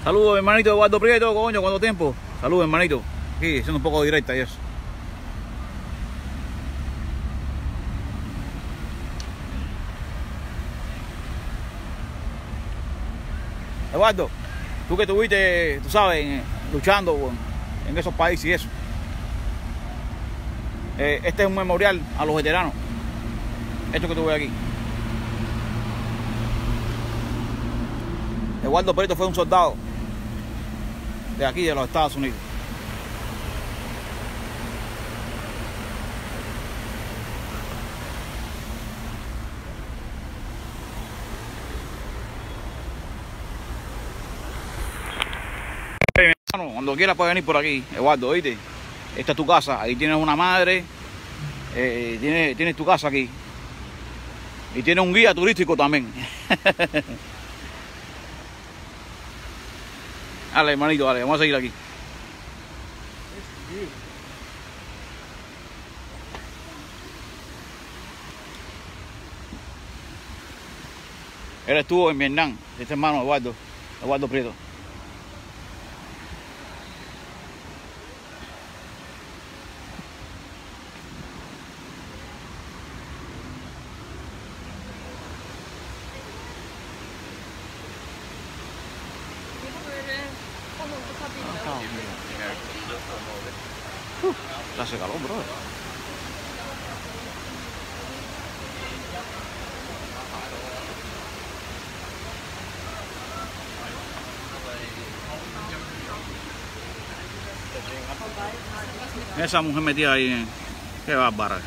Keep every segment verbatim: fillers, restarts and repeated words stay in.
Saludos, hermanito Eduardo Prieto, coño, ¿cuánto tiempo? Saludos, hermanito. Aquí, siendo un poco directa y eso. Eduardo, tú que estuviste, tú sabes, luchando bueno, en esos países y eso. Eh, este es un memorial a los veteranos. Esto que tú ves aquí. Eduardo Prieto fue un soldado de aquí, de los Estados Unidos. Hey, hermano, cuando quieras puedes venir por aquí, Eduardo, ¿oíste? Esta es tu casa, ahí tienes una madre, eh, tienes, tienes tu casa aquí. Y tienes un guía turístico también. Dale, hermanito, dale, vamos a seguir aquí. Él estuvo en Vietnam, este hermano Eduardo, Eduardo Prieto. Uh, hace calor, bro. Esa mujer metida ahí, ¿eh? Qué bárbara.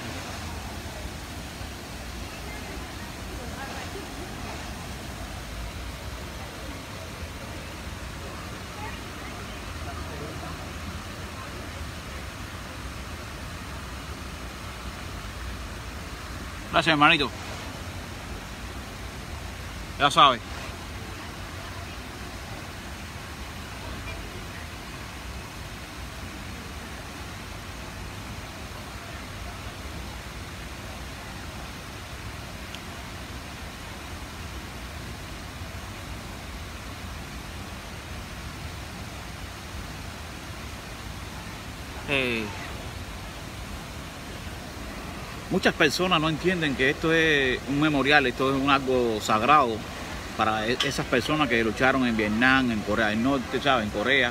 Gracias, hermanito. Ya sabes. Eh, muchas personas no entienden que esto es un memorial, esto es un algo sagrado para esas personas que lucharon en Vietnam, en Corea del Norte, ¿sabes? En Corea.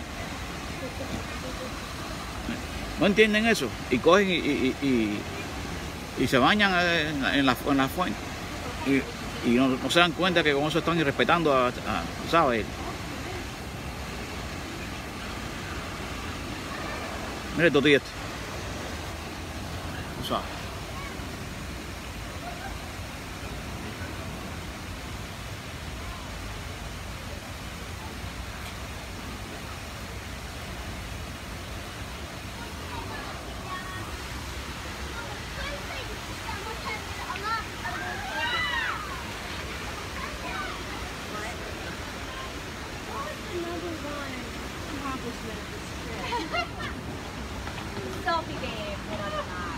No entienden eso y cogen y, y, y, y se bañan en la, en la, en la fuente y, y no, no se dan cuenta que con eso están irrespetando a, a ¿sabes? Mira el toti este. O sea. Selfie game, whatever not.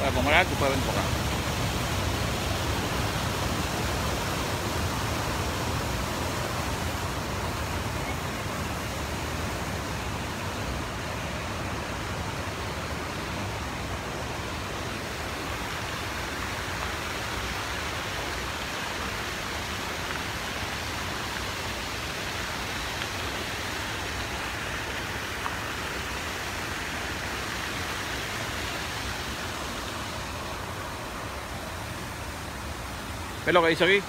Para comer algo, puedes venir por acá. ¿Qué es lo que dice aquí?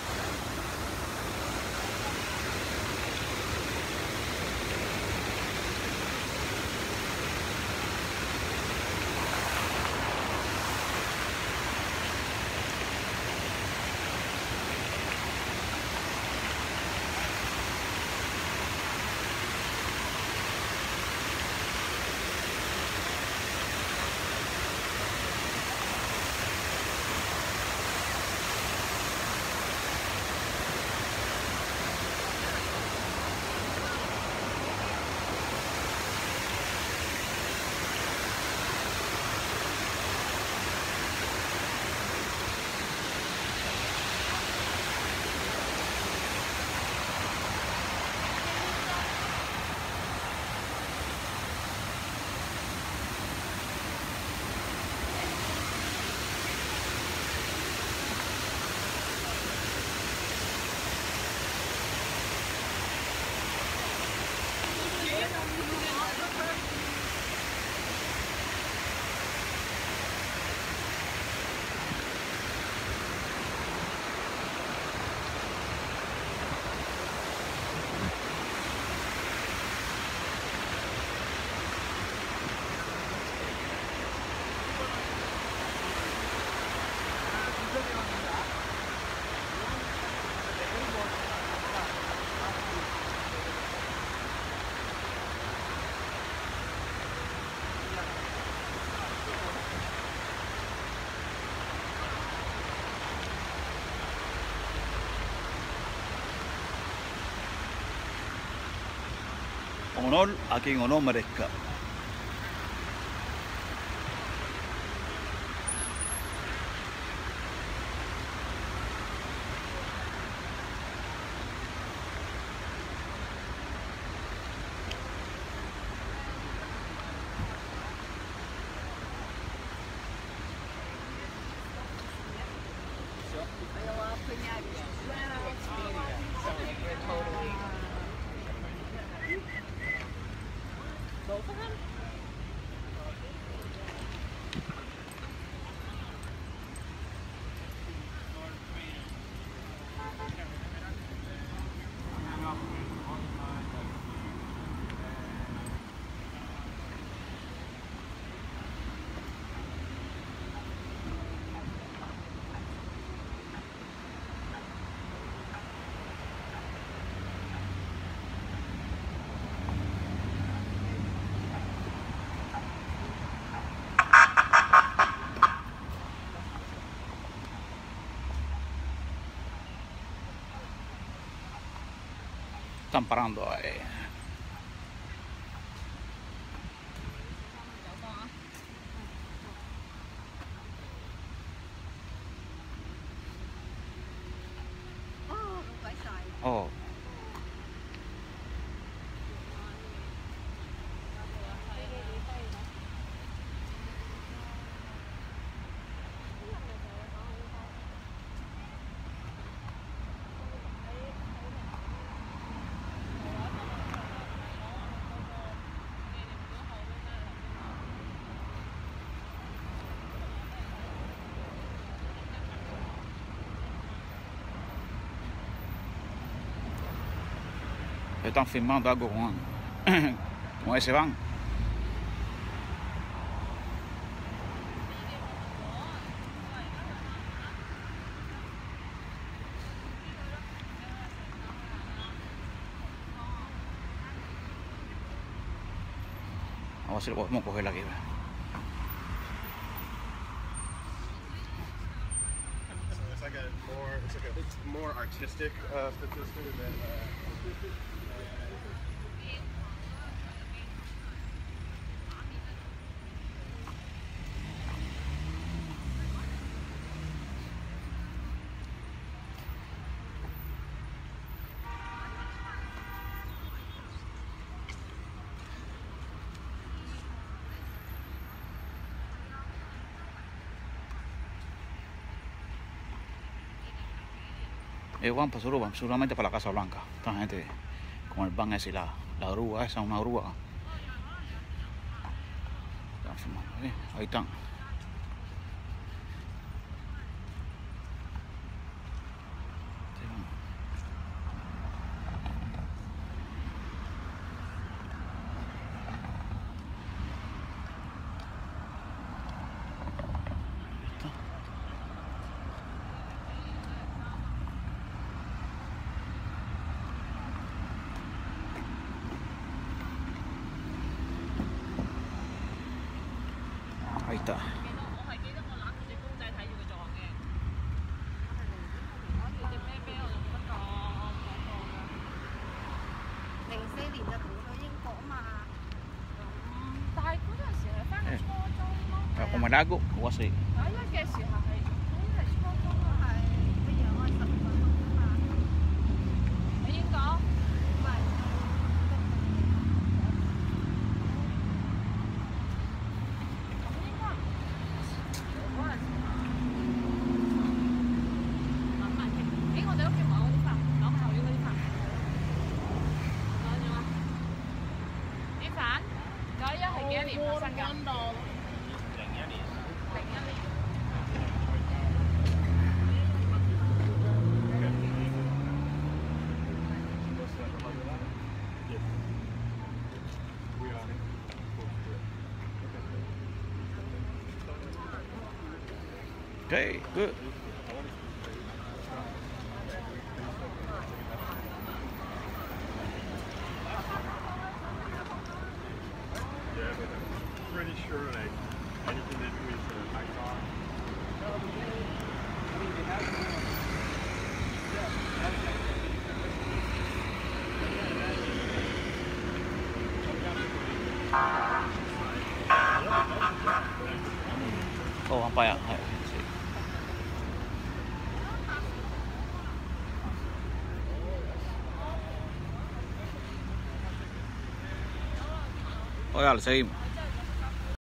Honor a quien honor merezca. Están parando ahí. Oh. Están filmando algo con, con ese van. Vamos a ver si lo podemos coger aquí. It's like a more, it's like a it's more artistic uh, statistic than. Uh, Ellos van para Suruba, seguramente para la Casa Blanca. Esta gente con el van ese y la, la grúa esa, una grúa. Están filmando, ¿eh? Ahí están. Ahí está. 我係記得我攬住隻公仔睇住佢撞嘅。要隻啤啤我就冇得講，我唔講過㗎。 零四年就同去英國啊嘛。 咁但係嗰陣時係翻緊初中咯。 Ako malago, o kasi. 九一嘅時候係好似係初中咯，係乜嘢我係十五分鐘啊嘛。 喺英國。 唔係。 九一係幾多年發生㗎？零一年。零一年。 Okay, good. Yeah, but I'm pretty sure like anything they do is uh, high car. Oh, ang paya. Ay, sí. Oiga, seguimos.